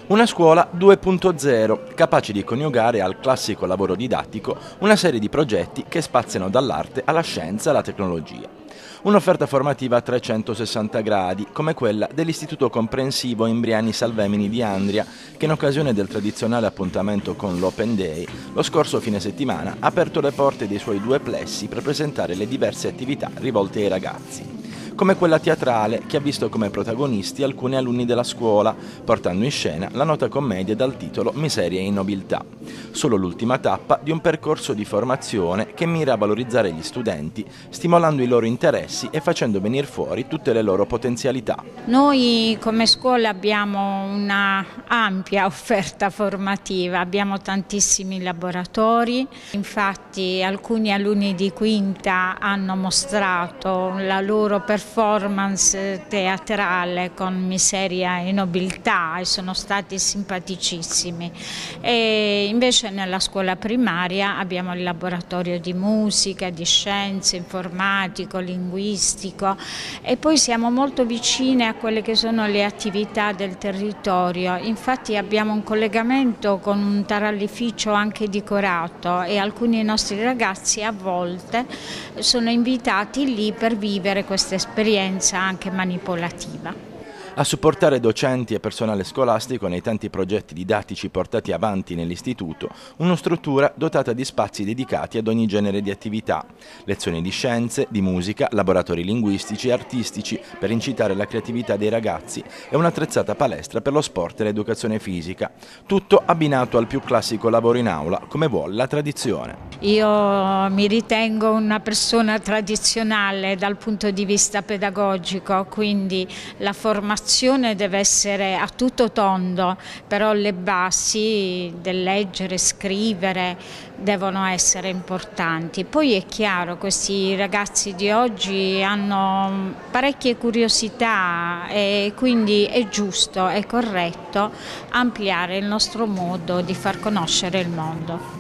Una scuola 2.0, capace di coniugare al classico lavoro didattico una serie di progetti che spaziano dall'arte alla scienza e alla tecnologia. Un'offerta formativa a 360 gradi, come quella dell'Istituto Comprensivo Imbriani Salvemini di Andria, che in occasione del tradizionale appuntamento con l'Open Day, lo scorso fine settimana ha aperto le porte dei suoi due plessi per presentare le diverse attività rivolte ai ragazzi, come quella teatrale che ha visto come protagonisti alcuni alunni della scuola, portando in scena la nota commedia dal titolo Miseria e nobiltà, solo l'ultima tappa di un percorso di formazione che mira a valorizzare gli studenti, stimolando i loro interessi e facendo venire fuori tutte le loro potenzialità. Noi come scuola abbiamo una ampia offerta formativa, abbiamo tantissimi laboratori, infatti alcuni alunni di quinta hanno mostrato la loro performance teatrale con Miseria e nobiltà e sono stati simpaticissimi. E invece nella scuola primaria abbiamo il laboratorio di musica, di scienze, informatico, linguistico e poi siamo molto vicine a quelle che sono le attività del territorio. Infatti abbiamo un collegamento con un tarallificio anche decorato e alcuni nostri ragazzi a volte sono invitati lì per vivere questa esperienza anche manipolativa. A supportare docenti e personale scolastico nei tanti progetti didattici portati avanti nell'istituto, una struttura dotata di spazi dedicati ad ogni genere di attività, lezioni di scienze, di musica, laboratori linguistici e artistici per incitare la creatività dei ragazzi e un'attrezzata palestra per lo sport e l'educazione fisica, tutto abbinato al più classico lavoro in aula, come vuole la tradizione. Io mi ritengo una persona tradizionale dal punto di vista pedagogico, quindi la formazione deve essere a tutto tondo, però le basi del leggere, scrivere devono essere importanti. Poi è chiaro, questi ragazzi di oggi hanno parecchie curiosità e quindi è giusto, è corretto ampliare il nostro modo di far conoscere il mondo.